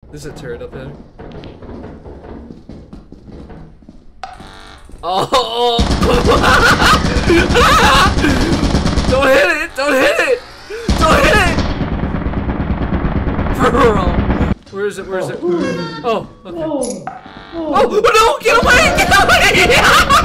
There's a turret up there. Oh! Don't hit it! Don't hit it! Don't hit it! Where is it? Where is it? Oh, okay. Oh, no! Get away! Get away!